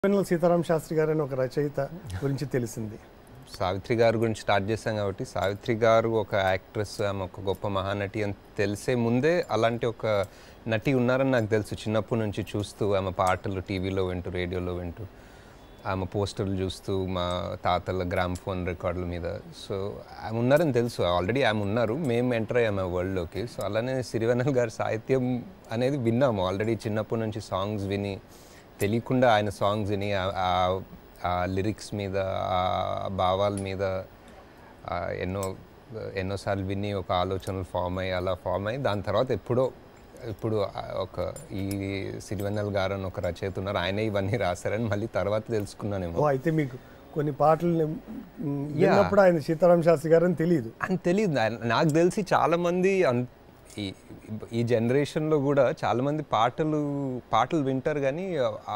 సిరివెన్నెల సీతారామ శాస్త్రి గారు అని ఒక రచయిత గురించి తెలిసింది. సావిత్రి గారి గురించి స్టార్ట్ చేశాం కాబట్టి సావిత్రి గారు ఒక యాక్ట్రెస్, ఆమె ఒక గొప్ప మహానటి అని తెలిసే ముందే అలాంటి ఒక నటి ఉన్నారని నాకు తెలుసు. చిన్నప్పటి నుంచి చూస్తూ ఆమె పాటలు టీవీలో వింటూ, రేడియోలో వింటూ, ఆమె పోస్టర్లు చూస్తూ, మా తాతల గ్రామ్ ఫోన్ రికార్డుల మీద. సో ఆమె ఉన్నారని తెలుసు, ఆల్రెడీ ఆమె ఉన్నారు, మేము ఎంటర్ అయ్యాము ఆ వరల్డ్లోకి. సో అలానే సిరివెన్నెల గారి సాహిత్యం అనేది విన్నాము ఆల్రెడీ. చిన్నప్పటి నుంచి సాంగ్స్ విని, తెలియకుండా ఆయన సాంగ్స్ విని, ఆ లిరిక్స్ మీద, ఆ భావాల మీద ఎన్నోసార్లు విని ఒక ఆలోచనలు ఫామ్ అయ్యి దాని తర్వాత ఇప్పుడు ఒక ఈ సిరివెన్నెల గారు అని ఒక రచయిత ఉన్నారు, ఆయనే ఇవన్నీ రాశారని మళ్ళీ తర్వాత తెలుసుకున్నానేమో. అయితే మీకు కొన్ని పాటలు విన్నప్పుడు ఆయన సీతారామ శాస్త్రి గారు అని తెలియదు? నాకు తెలిసి చాలామంది ఈ జనరేషన్లో కూడా చాలామంది పాటలు వింటారు కానీ